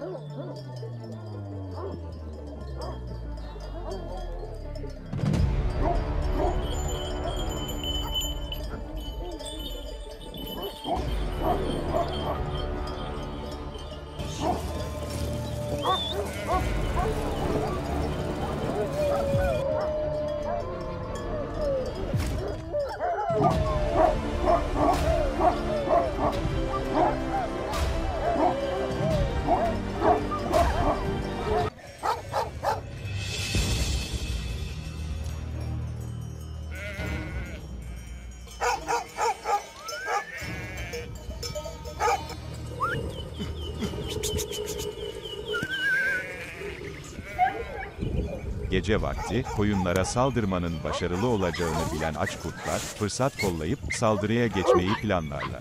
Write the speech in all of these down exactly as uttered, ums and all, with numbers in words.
Gece vakti, koyunlara saldırmanın başarılı olacağını bilen aç kurtlar, fırsat kollayıp saldırıya geçmeyi planlarlar.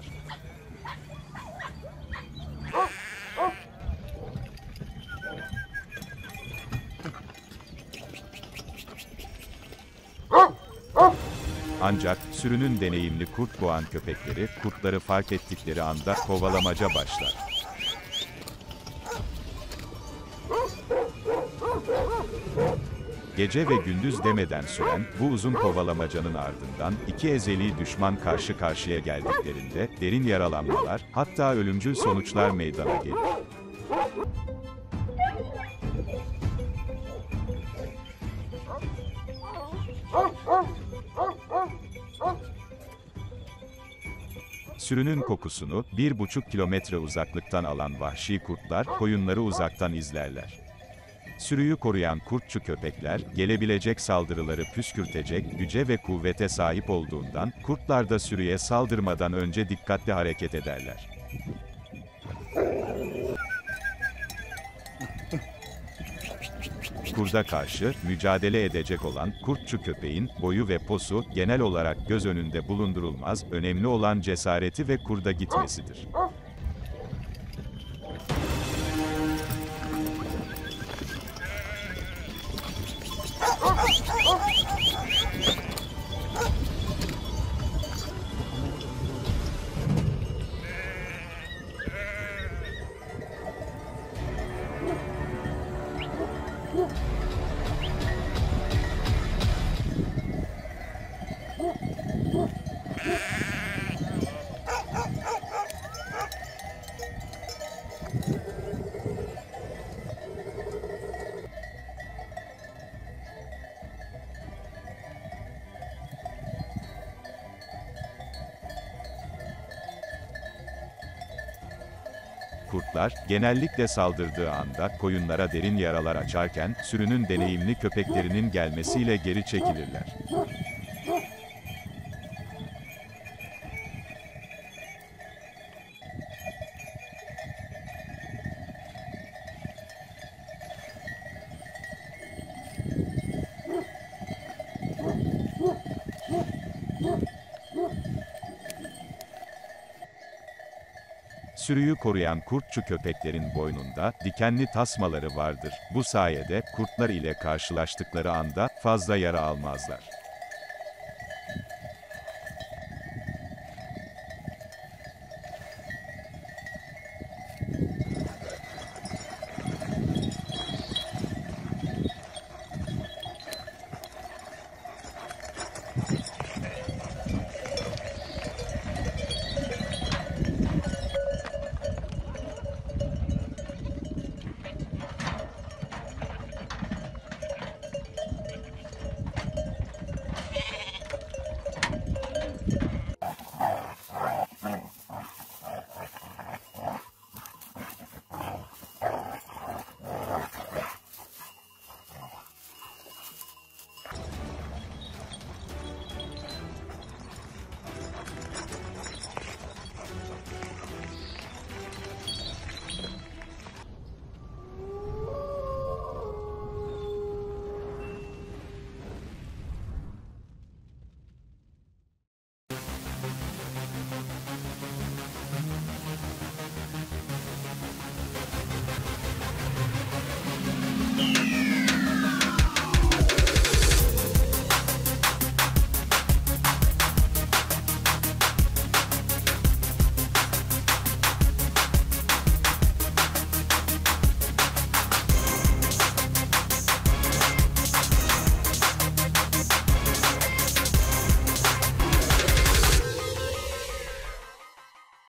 Ancak, sürünün deneyimli kurt boğan köpekleri, kurtları fark ettikleri anda kovalamaca başlar. Gece ve gündüz demeden süren bu uzun kovalamacanın ardından iki ezeli düşman karşı karşıya geldiklerinde derin yaralanmalar, hatta ölümcül sonuçlar meydana gelir. Sürünün kokusunu bir buçuk kilometre uzaklıktan alan vahşi kurtlar koyunları uzaktan izlerler. Sürüyü koruyan kurtçu köpekler, gelebilecek saldırıları püskürtecek güce ve kuvvete sahip olduğundan, kurtlar da sürüye saldırmadan önce dikkatli hareket ederler. Kurda karşı mücadele edecek olan kurtçu köpeğin boyu ve posu genel olarak göz önünde bulundurulmaz, önemli olan cesareti ve kurda gitmesidir. Kurtlar, genellikle saldırdığı anda koyunlara derin yaralar açarken, sürünün deneyimli köpeklerinin gelmesiyle geri çekilirler. Sürüyü koruyan kurtçu köpeklerin boynunda dikenli tasmaları vardır. Bu sayede kurtlar ile karşılaştıkları anda fazla yara almazlar.